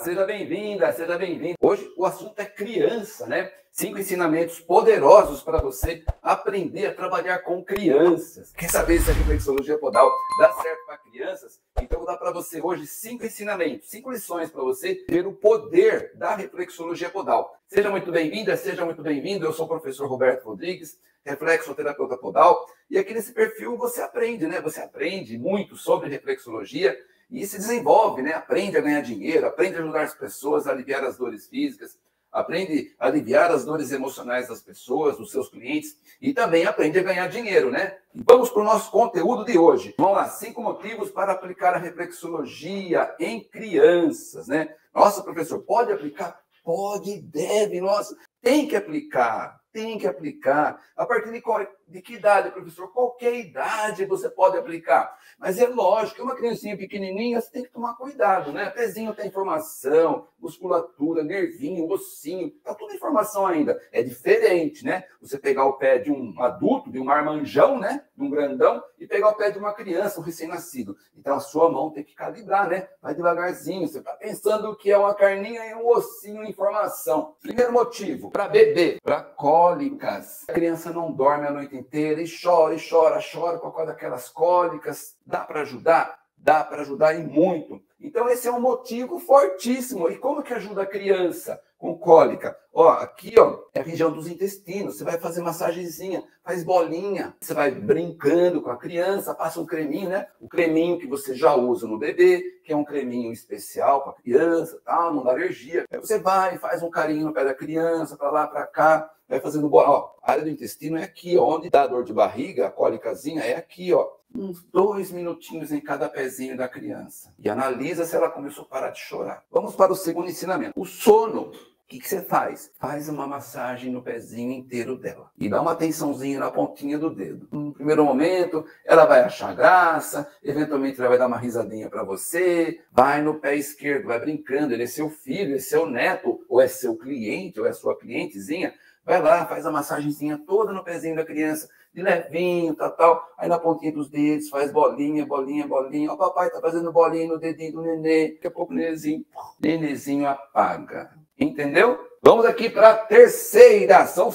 Seja bem-vinda, seja bem-vindo. Hoje o assunto é criança, né? 5 ensinamentos poderosos para você aprender a trabalhar com crianças. Quer saber se a reflexologia podal dá certo para crianças? Então vou dar para você hoje 5 ensinamentos, 5 lições para você ter o poder da reflexologia podal. Seja muito bem-vinda, seja muito bem-vindo. Eu sou o professor Roberto Rodrigues, reflexoterapeuta podal. E aqui nesse perfil você aprende, né? Você aprende muito sobre reflexologia e se desenvolve, né? Aprende a ganhar dinheiro, aprende a ajudar as pessoas a aliviar as dores físicas, aprende a aliviar as dores emocionais das pessoas, dos seus clientes, e também aprende a ganhar dinheiro, né? E vamos para o nosso conteúdo de hoje. Vamos lá, 5 motivos para aplicar a reflexologia em crianças, né? Nossa, professor, pode aplicar? Pode e deve, nossa, tem que aplicar, tem que aplicar. A partir de que idade, professor? Qualquer idade você pode aplicar. Mas é lógico, uma criancinha pequenininha, você tem que tomar cuidado, né? Pezinho tem informação, musculatura, nervinho, ossinho, tá tudo informação ainda. É diferente, né? Você pegar o pé de um adulto, de um marmanjão, né? De um grandão, e pegar o pé de uma criança, um recém-nascido. Então a sua mão tem que calibrar, né? Vai devagarzinho, você tá pensando que é uma carninha e um ossinho, informação. Primeiro motivo, para bebê, para cólicas. A criança não dorme a noite inteira e chora por causa daquelas cólicas. Dá para ajudar? Dá para ajudar e muito. Então esse é um motivo fortíssimo. E como que ajuda a criança com cólica? Ó, aqui, ó, é a região dos intestinos. Você vai fazer massagenzinha, faz bolinha. Você vai brincando com a criança, passa um creminho, né? O creminho que você já usa no bebê, que é um creminho especial para a criança, tal, não dá alergia. Aí você vai, faz um carinho no pé da criança, para lá, para cá, vai fazendo bola. Ó, a área do intestino é aqui, ó, onde dá dor de barriga, a cólicazinha é aqui, ó. Uns 2 minutinhos em cada pezinho da criança. E analisa se ela começou a parar de chorar. Vamos para o segundo ensinamento. O sono. O que você faz? Faz uma massagem no pezinho inteiro dela. E dá uma atençãozinha na pontinha do dedo. No primeiro momento, ela vai achar graça. Eventualmente, ela vai dar uma risadinha para você. Vai no pé esquerdo, vai brincando. Ele é seu filho, é seu neto, ou é seu cliente, ou é sua clientezinha. Vai lá, faz a massagenzinha toda no pezinho da criança, de levinho, tal. Aí na pontinha dos dedos, faz bolinha. Ó, papai tá fazendo bolinha no dedinho do nenê. Daqui a pouco o nenezinho apaga. Entendeu? Vamos aqui para a terceira. São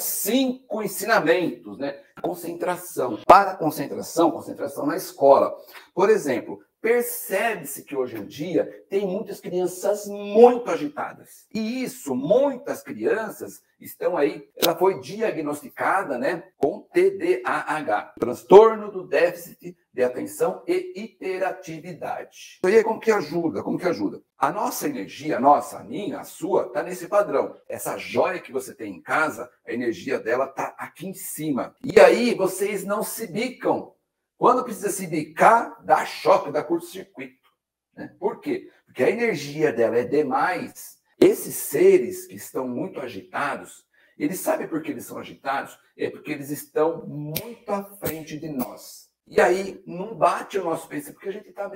5 ensinamentos, né? Concentração. Para concentração na escola. Por exemplo, percebe-se que hoje em dia tem muitas crianças muito agitadas. E isso, muitas crianças estão aí, ela foi diagnosticada, né, com TDAH, transtorno do déficit de atenção e hiperatividade. E aí como que ajuda? A nossa energia, a minha, a sua, está nesse padrão. Essa joia que você tem em casa, a energia dela está aqui em cima. E aí vocês não se bicam. Quando precisa se bicar, dá choque, dá curto-circuito. Né? Por quê? Porque a energia dela é demais. Esses seres que estão muito agitados, eles sabem por que eles são agitados? É porque eles estão muito à frente de nós. E aí não bate o nosso pensamento, porque a gente está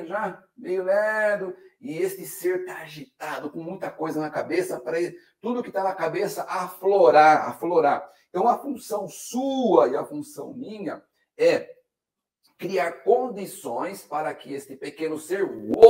meio lerdo, e esse ser está agitado, com muita coisa na cabeça, para tudo que está na cabeça aflorar. Então a função sua e a função minha é criar condições para que este pequeno ser,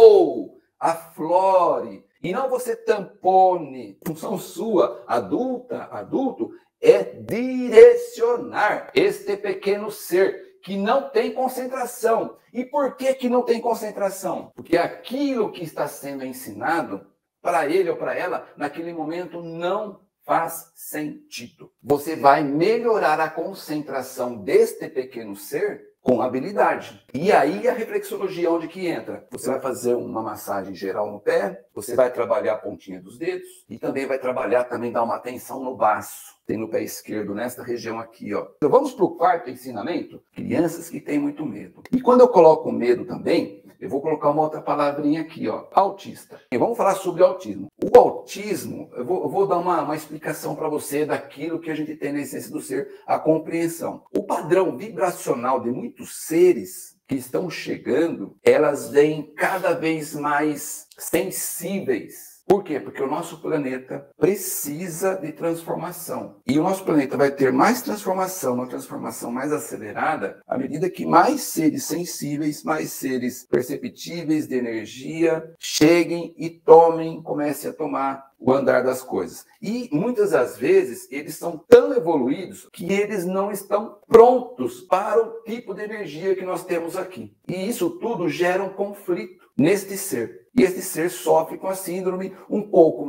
aflore. E não você tampone. Função sua, adulto, é direcionar este pequeno ser que não tem concentração. E por que não tem concentração? Porque aquilo que está sendo ensinado para ele ou para ela, naquele momento, não faz sentido. Você vai melhorar a concentração deste pequeno ser com habilidade. E aí a reflexologia onde que entra? Você vai fazer uma massagem geral no pé, você vai trabalhar a pontinha dos dedos e também vai trabalhar, dar uma atenção no baço. Tem no pé esquerdo, nesta região aqui, ó. Então vamos para o quarto ensinamento. Crianças que têm muito medo. E quando eu coloco medo também, eu vou colocar uma outra palavrinha aqui, ó. Autista. E vamos falar sobre o autismo. O autismo, eu vou dar uma explicação para você daquilo que a gente tem na essência do ser, a compreensão. O padrão vibracional de muitos seres que estão chegando, elas vêm cada vez mais sensíveis. Por quê? Porque o nosso planeta precisa de transformação. E o nosso planeta vai ter mais transformação, uma transformação mais acelerada, à medida que mais seres sensíveis, mais seres perceptíveis de energia cheguem e comecem a tomar o andar das coisas. E muitas das vezes eles são tão evoluídos que eles não estão prontos para o tipo de energia que nós temos aqui. E isso tudo gera um conflito neste ser. E este ser sofre com a síndrome um pouco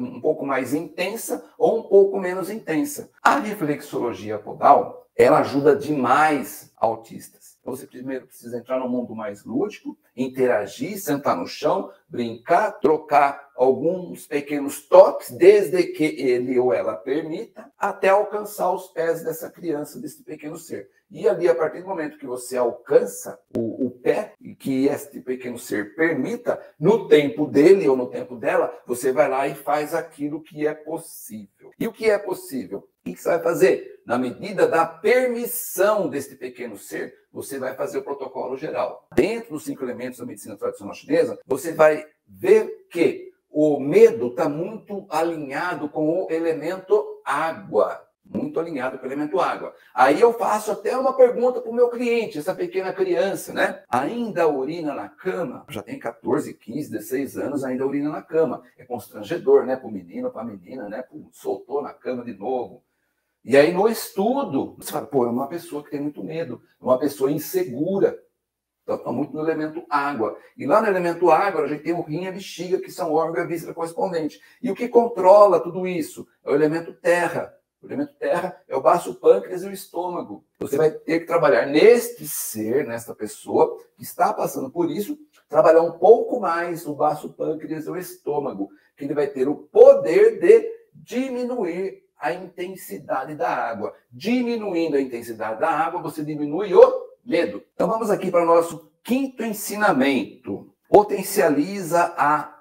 mais intensa ou um pouco menos intensa. A reflexologia podal, ela ajuda demais autistas. Então você primeiro precisa entrar no mundo mais lúdico, interagir, sentar no chão, brincar, trocar alguns pequenos toques, desde que ele ou ela permita, até alcançar os pés dessa criança, desse pequeno ser. E ali, a partir do momento que você alcança o pé, e que este pequeno ser permita, no tempo dele ou no tempo dela, você vai lá e faz aquilo que é possível. E o que é possível? O que você vai fazer? Na medida da permissão deste pequeno ser, você vai fazer o protocolo geral. Dentro dos 5 elementos da medicina tradicional chinesa, você vai ver que o medo está muito alinhado com o elemento água. Muito alinhado com o elemento água. Aí eu faço até uma pergunta para o meu cliente, essa pequena criança, né? Ainda urina na cama? Já tem 14, 15, 16 anos, ainda urina na cama. É constrangedor, né? Para o menino, para a menina, né? Soltou na cama de novo. E aí no estudo, você fala, pô, é uma pessoa que tem muito medo, é uma pessoa insegura. Então está muito no elemento água. E lá no elemento água, a gente tem o rim e a bexiga, que são órgãos e a víscera correspondentes. E o que controla tudo isso é o elemento terra. O elemento terra é o baço, o pâncreas e o estômago. Você vai ter que trabalhar neste ser, nesta pessoa que está passando por isso, trabalhar um pouco mais o baço, o pâncreas e o estômago, que ele vai ter o poder de diminuir a intensidade da água. Diminuindo a intensidade da água, você diminui o medo. Então vamos aqui para o nosso 5º ensinamento. Potencializa a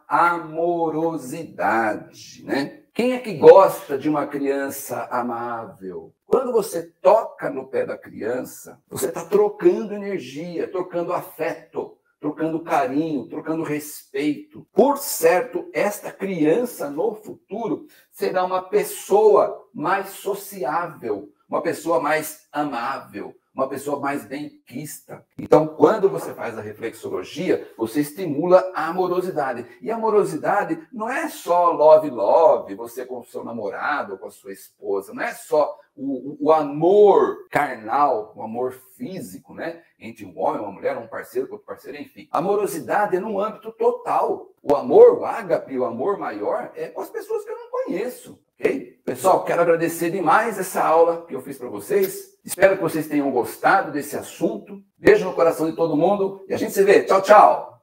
amorosidade, né? Quem é que gosta de uma criança amável? Quando você toca no pé da criança, você está trocando energia, trocando afeto, trocando carinho, trocando respeito. Por certo, esta criança no futuro será uma pessoa mais sociável, uma pessoa mais amável, uma pessoa mais benquista. Então, quando você faz a reflexologia, você estimula a amorosidade. E a amorosidade não é só love, você com o seu namorado ou com a sua esposa, não é só o amor carnal, o amor físico, né? Entre um homem, uma mulher, um parceiro, outro parceiro, enfim. A amorosidade é no âmbito total. O amor, o ágape, o amor maior, é com as pessoas que eu não conheço. Ok? Pessoal, quero agradecer demais essa aula que eu fiz para vocês. Espero que vocês tenham gostado desse assunto. Beijo no coração de todo mundo e a gente se vê. Tchau, tchau!